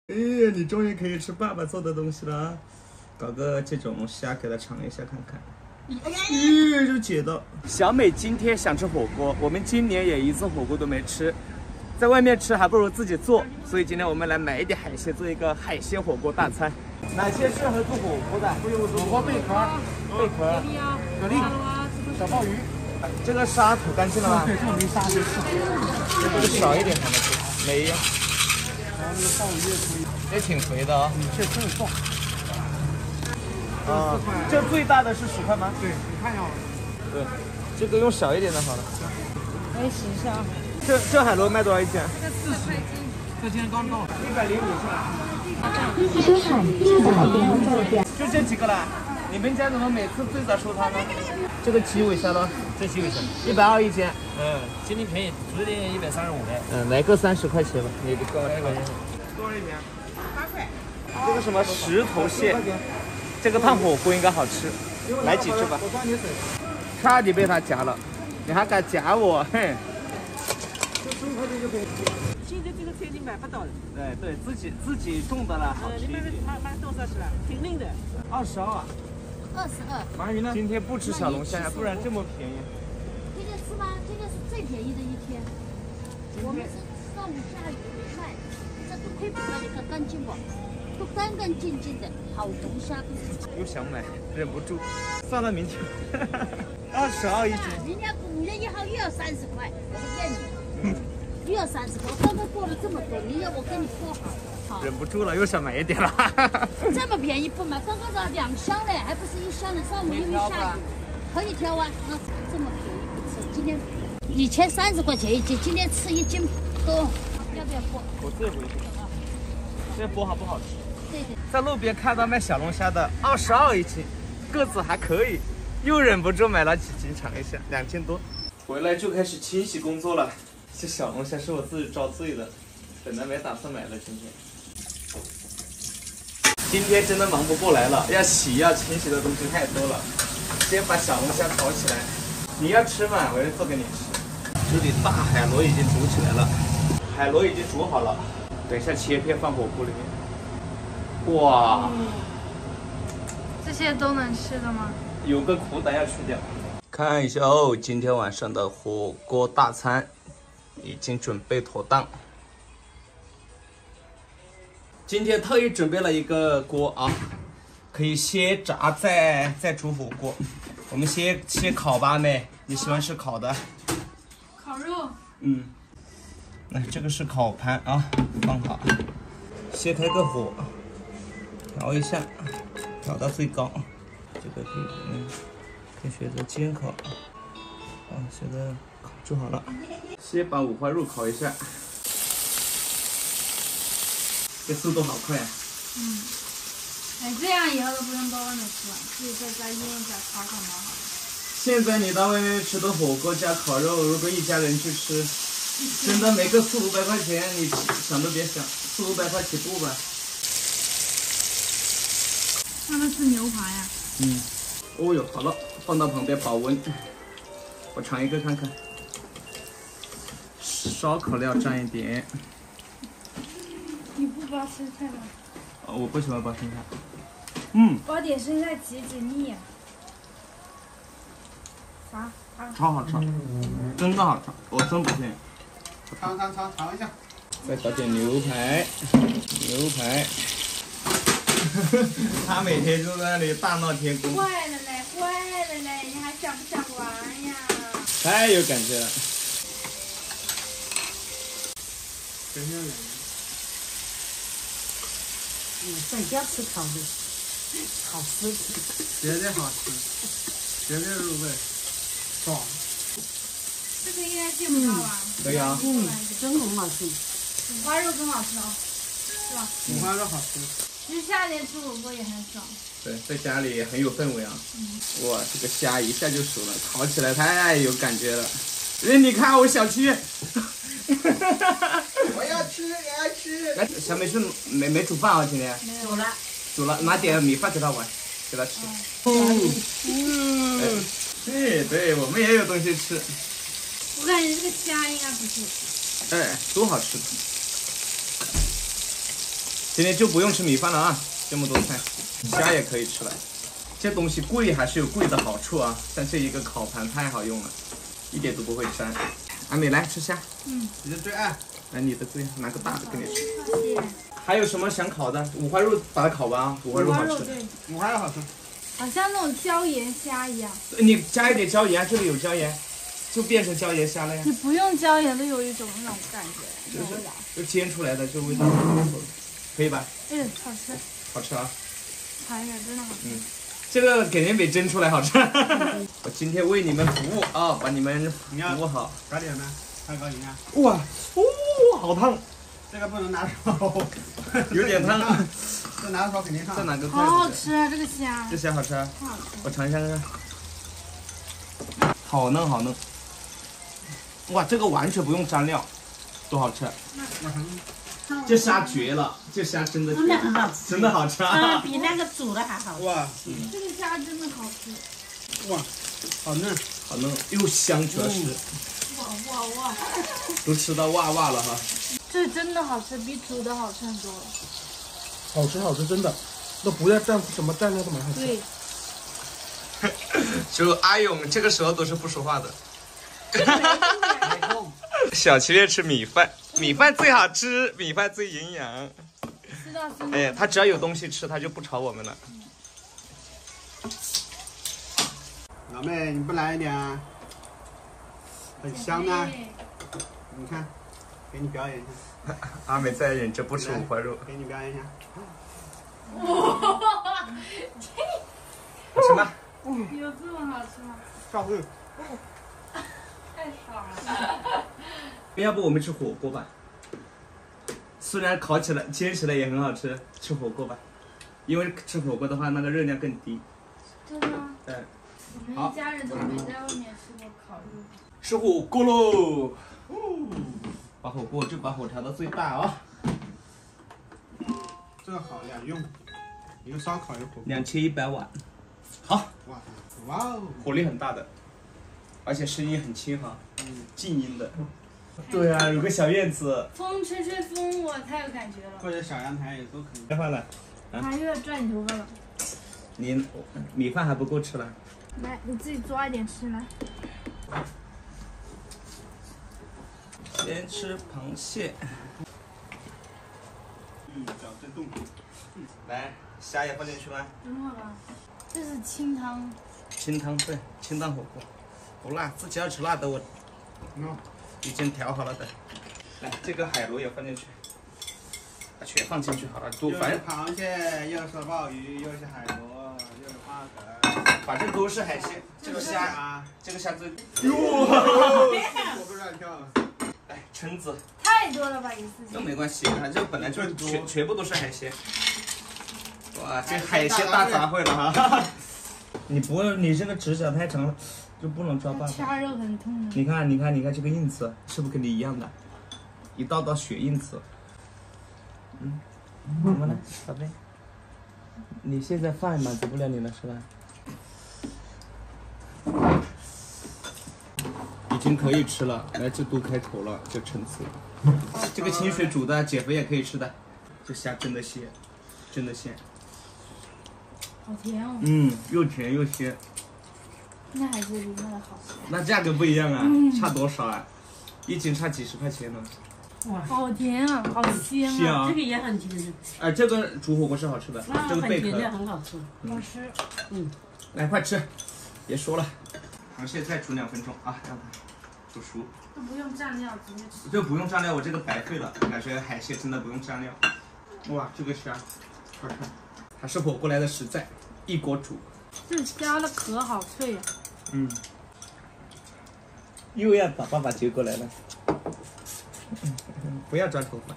哎，你终于可以吃爸爸做的东西了，搞个这种虾给他尝一下看看。就解到。小美今天想吃火锅，我们今年也一次火锅都没吃，在外面吃还不如自己做，所以今天我们来买一点海鲜，做一个海鲜火锅大餐。哪些适合做火锅的？火锅贝壳、蛤蜊、小鲍鱼。这个沙吐干净了吗？对，这个没沙就这个少一点才能吃，没有。然后那个鲍鱼也可以，也挺肥的啊，这真的壮。啊，这最大的是10块吗？对，你看一下。对，这个用小一点的好了。 我也试一下啊。 这海螺卖多少一斤？ 这40块斤。 这今天刚到，105是吧？ 生产100标就这几个了。你们家怎么每次最早收它呢？这个鸡尾虾呢？ 这鸡尾虾 120一斤。 今天便宜，昨天135的。 来个30块钱吧。你给我这个。 多少一斤 8块。 这个什么石头蟹，这个烫火锅应该好吃。来几只吧。差点被他夹了，你还敢夹我？嘿。 现在这个菜已经买不到了。 对，自己种的了，好吃一点。 你买多少是了？挺嫩的。 22啊。 22。 鳗鱼呢？今天不吃小龙虾呀，不然这么便宜。 这个是吧？这个是最便宜的一天。我们是上午下午卖，这都亏不了，你看干净不？都干干净净的，好龙虾都是。 又想买，忍不住，算了，明天。22一斤。 明天5月1号又要30块，我不骗你。又要30块，我刚刚过了这么多，你要我跟你说好。 忍不住了，又想买一点了。 这么便宜不买，刚刚这2箱嘞，还不是1箱的。上午因为下雨，可以挑啊。这么便宜不吃，今天以前30块钱一斤，今天吃1斤多，要不要剥？ 我自己回去。这剥好不好吃？ 对。 在路边看到卖小龙虾的，22一斤，个子还可以，又忍不住买了几斤尝一下，2斤多。回来就开始清洗工作了。这小龙虾是我自己遭罪的，本来没打算买的，今天真的忙不过来了，要洗要清洗的东西太多了。先把小龙虾炒起来，你要吃吗？我要做给你吃。这里大海螺已经煮起来了，海螺已经煮好了，等一下切片放火锅里面。哇， 这些都能吃的吗？ 有个苦胆要去掉。看一下哦，今天晚上的火锅大餐已经准备妥当。今天特意准备了一个锅啊，可以先炸再煮火锅。我们先烤吧，妹，你喜欢吃烤的？ 烤肉。 那这个是烤盘啊，放好。先开个火，调一下，调到最高。这个可以选择煎烤。现在烤就好了。先把五花肉烤一下。这速度好快啊！ 这样以后都不用到外面吃了，自己在家腌一下烤烤蛮好的。 现在你到外面吃的火锅加烤肉，如果一家人去吃，真的每个400-500块钱，你想都别想，400-500块起步吧。 他们是牛排呀。 哦哟，好了，放到旁边保温。我尝一个看看。烧烤料蘸一点。 你不包生菜吗？ 我不喜欢包生菜。 包点生菜解腻。啥？ 超好吃，真的好吃，我真不骗你。 尝一下。 再搞点牛排。他每天就在那里大闹天宫。 坏了嘞，你还想不想玩呀？ 太有感觉了。 在家吃烤肉，好吃， 绝对好吃，绝对入味，爽。 这个应该芥末吧？ 可以啊。 真很好吃。 五花肉更好吃哦，是吧？ 五花肉好吃。 其实夏天吃火锅也很爽。 对，在家里很有氛围啊。哇，这个虾一下就熟了，烤起来太有感觉了。你看我小七。 我要吃。 哎，小美是没煮饭啊？今天煮了，拿点米饭给他玩，给他吃。对，我们也有东西吃。 我感觉这个虾应该不错。 都好吃的。 今天就不用吃米饭了啊，这么多菜，虾也可以吃了。这东西贵还是有贵的好处啊，像这一个烤盘太好用了，一点都不会粘。阿美来吃虾， 你的最爱。 来你的最爱，拿个大的给你吃。 谢谢。 还有什么想烤的？五花肉把它烤完啊，五花肉好吃。 对， 五花肉好吃。 好像那种椒盐虾一样。 你加一点椒盐，这里有椒盐，就变成椒盐虾了呀。 你不用椒盐都有一种那种感觉，那种味道。 就煎出来的，就味道很不错，可以吧？ 好吃。 好吃啊。 尝一下，真的好吃。 这个肯定比蒸出来好吃。我今天为你们服务啊，把你们服务好。 搞点呢？太高兴啊！ 哇，好烫！ 这个不能拿手， 有点烫。 这拿手肯定烫。 再拿个筷好子。 好吃啊，这个虾。 这虾好吃啊！ 太好吃了。 我尝一下看看。好嫩好嫩。哇，这个完全不用蘸料，多好吃！这虾绝了，这虾真的绝了， 很好吃， 真的好吃啊！ 比那个煮的还好吃。 哇， 这个虾真的好吃。 哇，好嫩， 好嫩又香，主要是哇！ 都吃到哇哇了哈。 这真的好吃，比煮的好吃很多了。 好吃，真的，都不要蘸什么蘸料都蛮好吃。 对。 就阿勇这个时候都是不说话的。小七月吃米饭，米饭最好吃，米饭最营养。哎，他只要有东西吃，他就不吵我们了。 老妹，你不来一点啊？很香啊！你看，给你表演一下。 阿美在忍着不吃五花肉， 给你表演一下。 好吃吗？ 有这么好吃吗？ 照会。 太爽了！ 要不我们吃火锅吧？虽然烤起来、煎起来也很好吃，吃火锅吧。因为吃火锅的话，那个热量更低。 真的吗？ 对。 我们一家人都没在外面吃过烤肉。 吃火锅喽！把火锅就把火调到最大啊！ 这个好两用，一个烧烤一个火锅。 2100瓦。好。 哇哦！ 火力很大的，而且声音很轻哈，静音的。对啊，有个小院子。 风吹吹风，我太有感觉了。 或者小阳台也都可以。 别换了。 他又要拽你头发了。 你米饭还不够吃了。 来，你自己抓一点吃来。 先吃螃蟹。 小震动。 来，虾也放进去吗？ 等会儿吧。这是清汤。 清汤对，清汤火锅，不辣，自己要吃辣的我，已经调好了的。来，这个海螺也放进去，把全放进去好了，都反正螃蟹，又是鲍鱼，又是海螺，又是花蛤， 反正都是海鲜。这个虾，这个虾最， 我不乱跳了。 来，蛏子。 太多了吧，一次性。 这没关系，它这本来就全部都是海鲜。哇，这海鲜大杂烩了哈。你不要，你这个指甲太长了，就不能抓把。 掐肉很痛的。 你看这个印子，是不是跟你一样的？一道道血印子。怎么了，宝贝？你现在饭满足不了你了是吧？已经可以吃了，来这都开口了，这蛏子。这个清水煮的，减肥也可以吃的。这虾真的鲜，真的鲜。 好甜哦。 又甜又鲜。 那还是比那个好吃。 那价格不一样啊，差多少啊？一斤差几10块钱呢。 哇，好甜啊，好鲜啊！ 是啊， 这个也很甜的。 这个煮火锅是好吃的，这个贝壳很好吃。 好吃。 来快吃，别说了。螃蟹再煮2分钟啊，让它煮熟。 都不用蘸料，直接吃。 这不用蘸料，我这个白费了，感觉海鲜真的不用蘸料。哇，这个虾，快看，还是火锅来的实在，一锅煮。 这虾的壳好脆呀。 又要把爸爸接过来了。不要抓头发。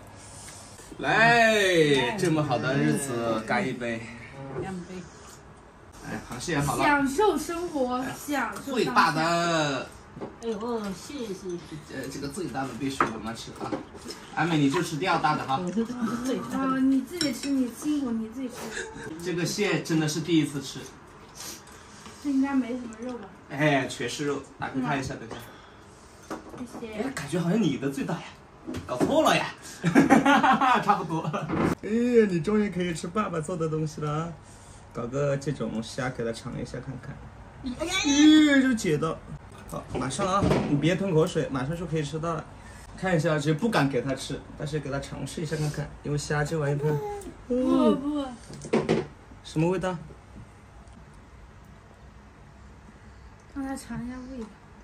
来，这么好的日子，干一杯。 干杯。 哎，螃蟹也好了。 享受生活，享受。 最大的。 哎呦，谢谢。 这个最大的必须我们吃啊。阿美，你就吃第2大的哈。 你自己吃，你辛苦你自己吃。 这个蟹真的是第1次吃。 这应该没什么肉吧？ 哎，全是肉，打开看一下，等一下。 谢谢。 哎，感觉好像你的最大呀。 搞错了呀，差不多。哎呀，你终于可以吃爸爸做的东西了啊！搞个这种虾给他尝一下看看。就解到，好，马上啊，你别吞口水，马上就可以吃到了。看一下，其实不敢给他吃，但是给他尝试一下看看，因为虾这玩意它， 不， 什么味道？ 让他尝一下味道。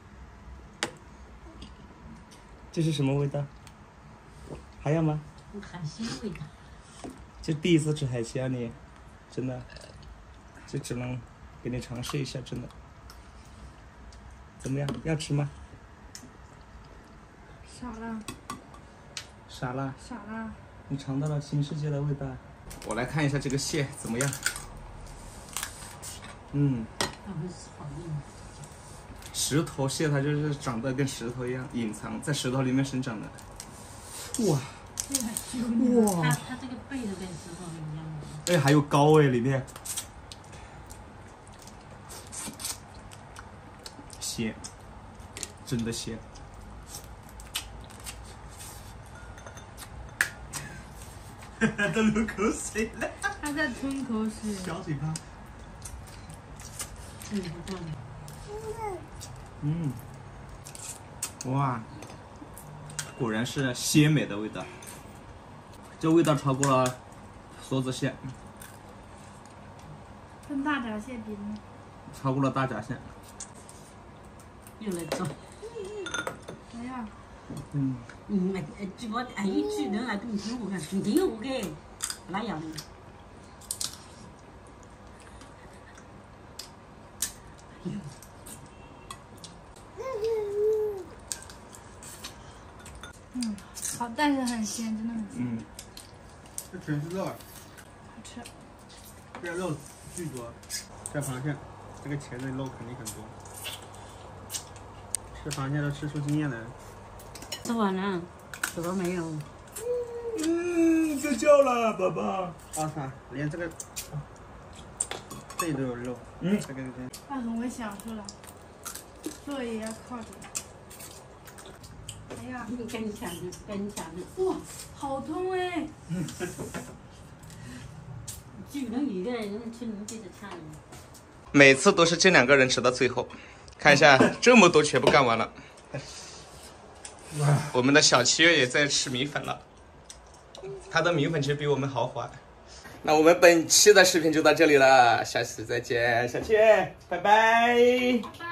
这是什么味道？还要吗？ 海鲜味道。 这第一次吃海鲜，你真的，这只能给你尝试一下，真的。怎么样？要吃吗？ 傻了， 傻了。 傻了。 你尝到了新世界的味道。我来看一下这个蟹怎么样。石头蟹它就是长得跟石头一样，隐藏在石头里面生长的。哇！哇！ 它这个背都跟石头一样的。 哎，还有膏哎，里面。鲜，真的鲜。都流口水了。 他在吞口水。 小嘴巴。哇，果然是鲜美的味道。这味道超过了梭子蟹， 跟大闸蟹比呢？ 超过了大闸蟹。 又来做。 哎呀。 煮包一煮能来炖猪，看炖牛给哪样的？ 好，但是很鲜，真的很鲜。 这全是肉啊。 好吃。 这肉巨多，这螃蟹，这个钳子肉肯定很多。吃螃蟹都吃出经验来了。 吃完了，吃到没有？ 睡觉了，宝宝。 我操，连这个这里都有肉。这个他很会享受的，做也要靠着。哎呀， 你跟抢的， 哇，好痛哎！ 就能一个人吃能接着抢。 每次都是这两个人吃到最后，看一下这么多全部干完了。我们的小七月也在吃米粉了，他的米粉其实比我们豪华。那我们本期的视频就到这里了，下期再见，小七月，拜拜。